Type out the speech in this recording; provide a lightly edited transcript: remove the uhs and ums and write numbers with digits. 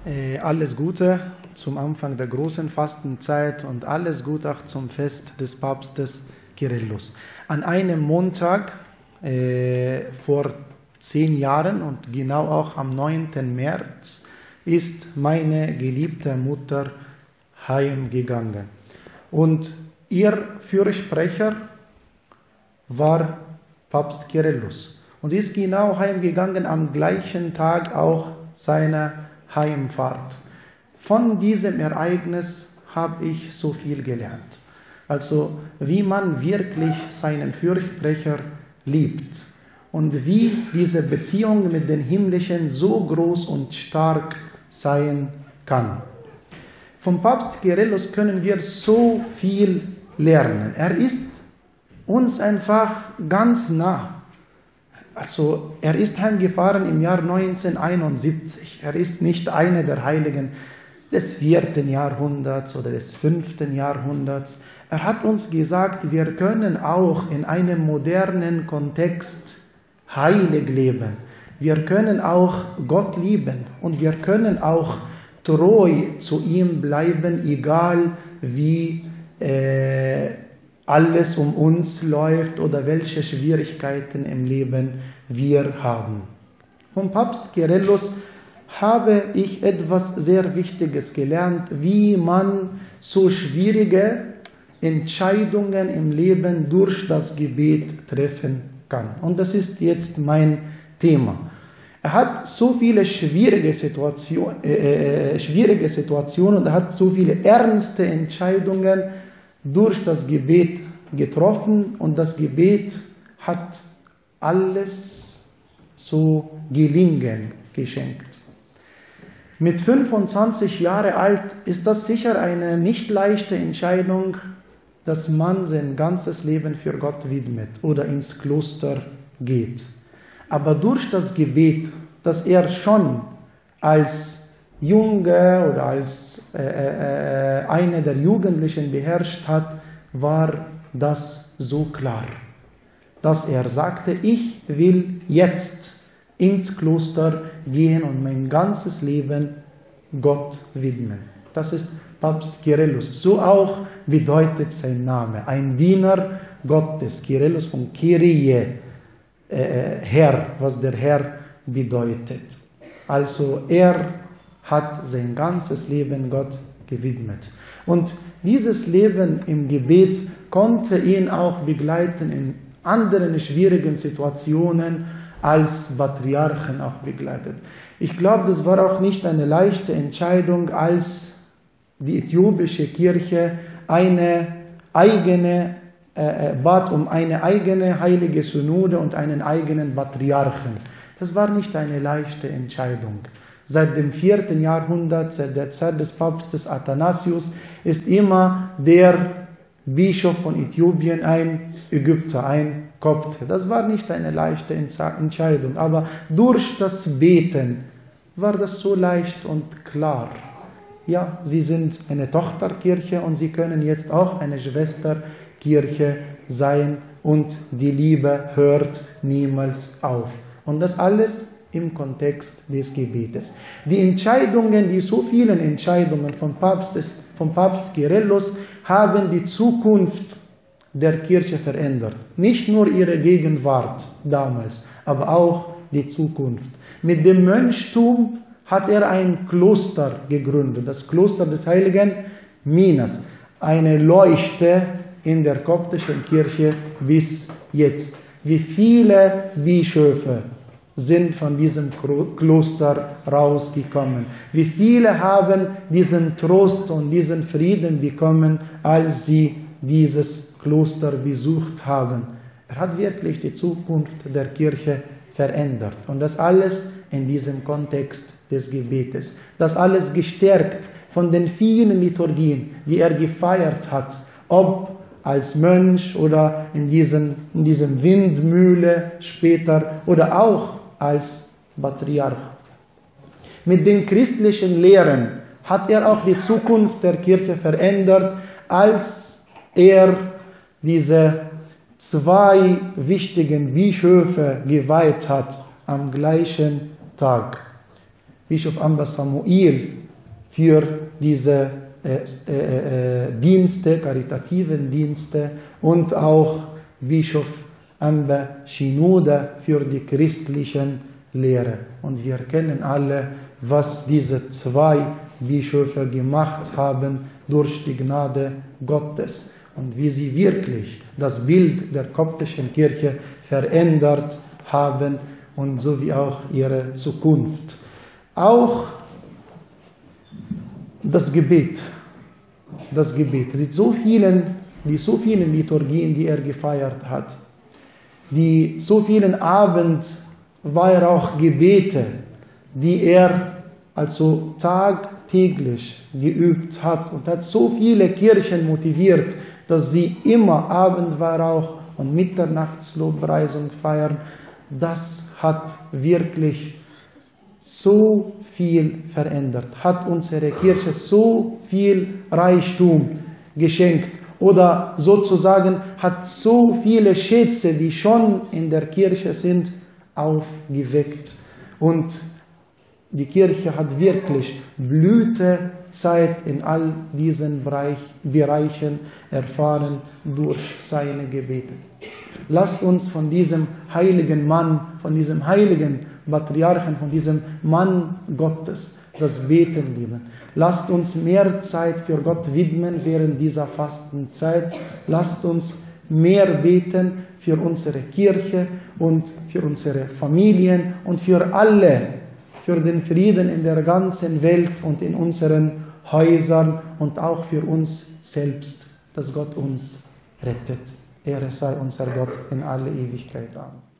Alles Gute zum Anfang der großen Fastenzeit und alles Gute auch zum Fest des Papstes Kyrillus. An einem Montag vor 10 Jahren und genau auch am 9. März ist meine geliebte Mutter heimgegangen. Und ihr Fürsprecher war Papst Kyrillus. Und sie ist genau heimgegangen am gleichen Tag auch seiner Heimfahrt. Von diesem Ereignis habe ich so viel gelernt. Also wie man wirklich seinen Fürsprecher liebt und wie diese Beziehung mit den Himmlischen so groß und stark sein kann. Vom Papst Kyrillus können wir so viel lernen. Er ist uns einfach ganz nah. Also er ist heimgefahren im Jahr 1971. Er ist nicht einer der Heiligen des 4. Jahrhunderts oder des 5. Jahrhunderts. Er hat uns gesagt, wir können auch in einem modernen Kontext heilig leben. Wir können auch Gott lieben und wir können auch treu zu ihm bleiben, egal wie alles um uns läuft oder welche Schwierigkeiten im Leben wir haben. Vom Papst Kyrillus habe ich etwas sehr Wichtiges gelernt, wie man so schwierige Entscheidungen im Leben durch das Gebet treffen kann. Und das ist jetzt mein Thema. Er hat so viele schwierige Situationen und er hat so viele ernste Entscheidungen durch das Gebet getroffen und das Gebet hat alles zu gelingen geschenkt. Mit 25 Jahren alt ist das sicher eine nicht leichte Entscheidung, dass man sein ganzes Leben für Gott widmet oder ins Kloster geht. Aber durch das Gebet, das er schon als Junge oder als einer der Jugendlichen beherrscht hat, war das so klar, dass er sagte, ich will jetzt ins Kloster gehen und mein ganzes Leben Gott widmen. Das ist Papst Kyrillus. So auch bedeutet sein Name. Ein Diener Gottes, Kyrillus von Kyrie, Herr, was der Herr bedeutet. Also er hat sein ganzes Leben Gott gewidmet. Und dieses Leben im Gebet konnte ihn auch begleiten in anderen schwierigen Situationen als Patriarchen auch begleitet. Ich glaube, das war auch nicht eine leichte Entscheidung, als die äthiopische Kirche bat um eine eigene heilige Synode und einen eigenen Patriarchen. Das war nicht eine leichte Entscheidung. Seit dem 4. Jahrhundert, seit der Zeit des Papstes Athanasius, ist immer der Bischof von Äthiopien ein Ägypter, ein Kopte. Das war nicht eine leichte Entscheidung, aber durch das Beten war das so leicht und klar. Ja, sie sind eine Tochterkirche und sie können jetzt auch eine Schwesterkirche sein und die Liebe hört niemals auf. Und das alles im Kontext des Gebetes. Die Entscheidungen, die so vielen Entscheidungen vom Papst Kyrillus haben die Zukunft der Kirche verändert. Nicht nur ihre Gegenwart damals, aber auch die Zukunft. Mit dem Mönchtum hat er ein Kloster gegründet, das Kloster des heiligen Minas, eine Leuchte in der koptischen Kirche bis jetzt. Wie viele Bischöfe sind von diesem Kloster rausgekommen. Wie viele haben diesen Trost und diesen Frieden bekommen, als sie dieses Kloster besucht haben. Er hat wirklich die Zukunft der Kirche verändert. Und das alles in diesem Kontext des Gebetes. Das alles gestärkt von den vielen Liturgien, die er gefeiert hat, ob als Mönch oder in diesem Windmühle später oder auch als Patriarch. Mit den christlichen Lehren hat er auch die Zukunft der Kirche verändert, als er diese 2 wichtigen Bischöfe geweiht hat am gleichen Tag. Bischof Amba Samuel für diese Dienste, karitativen Dienste und auch Bischof Amba Shinoda für die christlichen Lehre. Und wir kennen alle, was diese zwei Bischöfe gemacht haben durch die Gnade Gottes und wie sie wirklich das Bild der koptischen Kirche verändert haben und so wie auch ihre Zukunft. Auch das Gebet, die so vielen Liturgien, die er gefeiert hat, die so vielen Abendweihrauchgebete, die er also tagtäglich geübt hat und hat so viele Kirchen motiviert, dass sie immer Abendweihrauch und Mitternachtslobpreisung feiern. Das hat wirklich so viel verändert, hat unsere Kirche so viel Reichtum geschenkt oder sozusagen hat so viele Schätze, die schon in der Kirche sind, aufgeweckt. Und die Kirche hat wirklich Blütezeit in all diesen Bereichen erfahren durch seine Gebete. Lasst uns von diesem heiligen Mann, von diesem heiligen Patriarchen, von diesem Mann Gottes das Beten lieben. Lasst uns mehr Zeit für Gott widmen während dieser Fastenzeit. Lasst uns mehr beten für unsere Kirche und für unsere Familien und für alle, für den Frieden in der ganzen Welt und in unseren Häusern und auch für uns selbst, dass Gott uns rettet. Ehre sei unser Gott in alle Ewigkeit. Amen.